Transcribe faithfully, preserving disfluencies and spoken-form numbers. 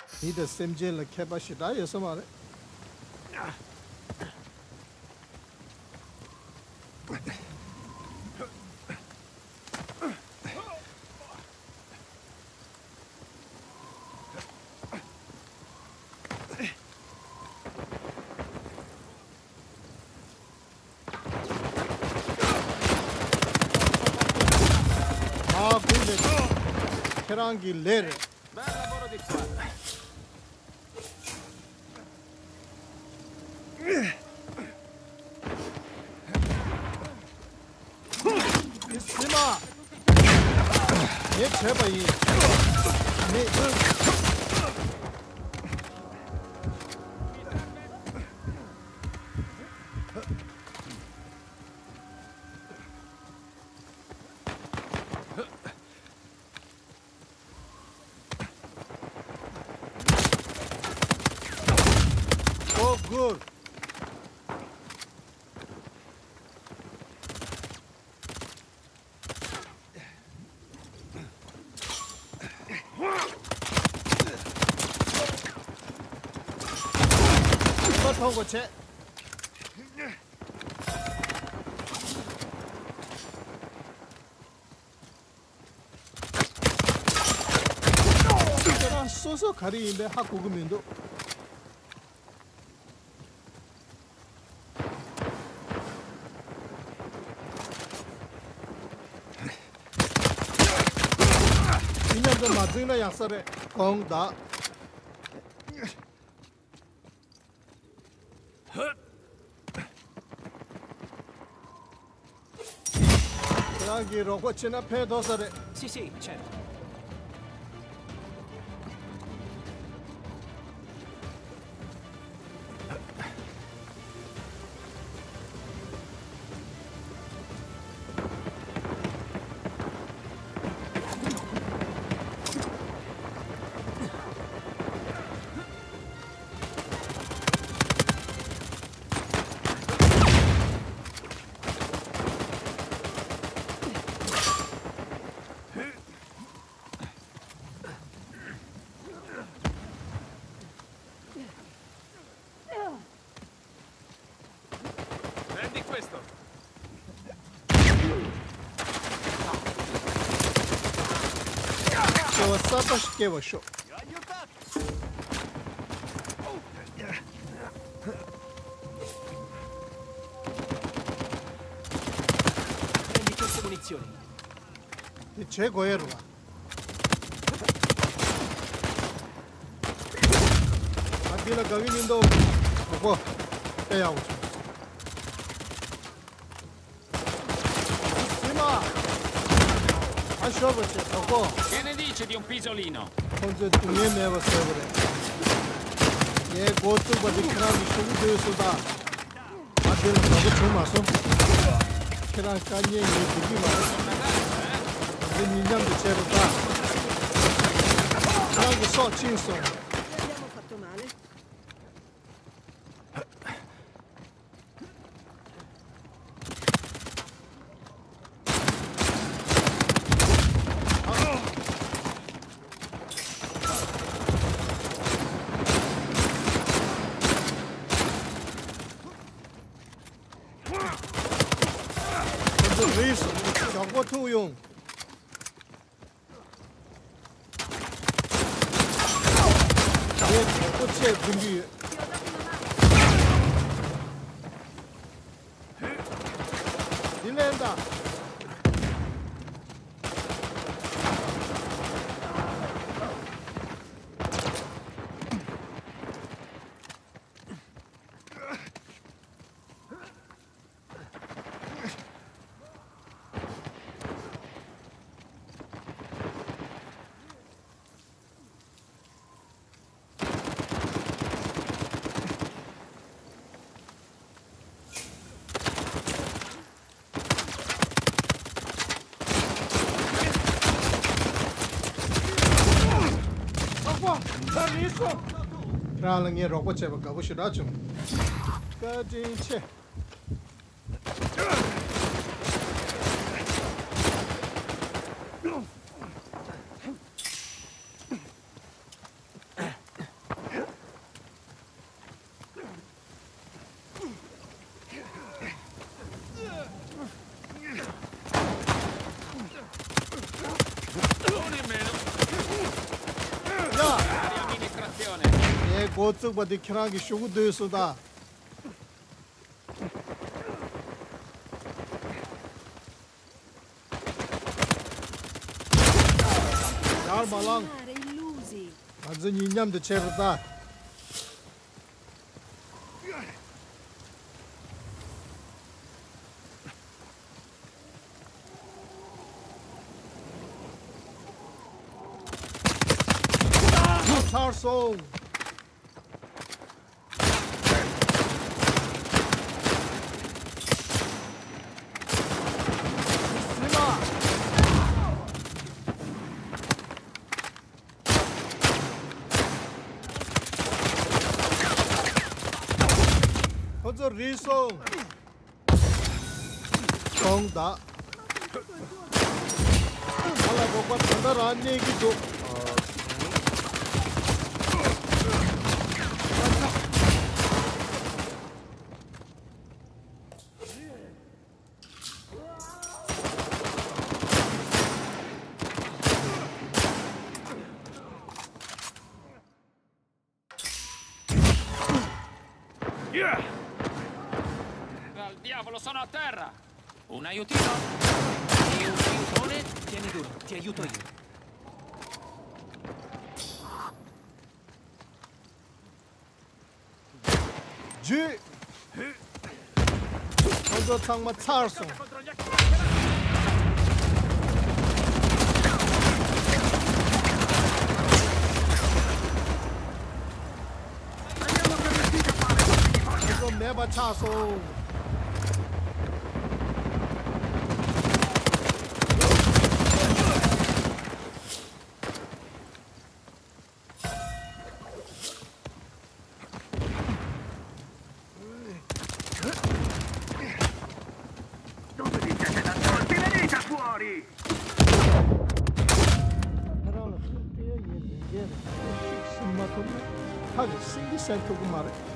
Need a sim jail like Kabashida, yes, somebody. Ah, good. Kerangi later. Bel lavoro di squadra. Sima. Ye cheba yi. Ne. Oh, good. 통고 채. 제가 소소 가리인데 학고금인도. 이년도 맞으나 약설에 공다. Raghi rogo cena pedo sare. Sì, sì, certo. Prendi questo. Che stato schifo show. Prendi queste munizioni. Che c'è guerra. Adila gavinindo. Poco. E out. Che ne dice di un pisolino? Conte tu ne me va severe. Ye gotu ba dikra mi shu de suda. Adel ba chu ma so. Kira kanye ni digi ma. Ne ni nyam de chero da. Nango so chin so. Abbiamo fatto male. Reis, 저거 투용. 예, 꽃에 분기. 딜랜다. Ralang ye robo cheba ka bushida chung. Ka jin che. 고쪽 바디 키랑기 쇼구 되었다. 잘 말랑. Mare, illusi. 완전 인념도 채르다. Tarso. Hoca Riso. Tongda. Hala baba tanda ranne ki do. Al diavolo, sono a terra! Un aiutino? E un aiutone? Tieni duro, ti aiuto io. G. Hoca Tangma Tarso. Meba Tasso. Dove vi siete nascosti? Venite fuori! Herhalde Türkiye yerli yer. Şık sınma konu. Hadi singi sen toku mare.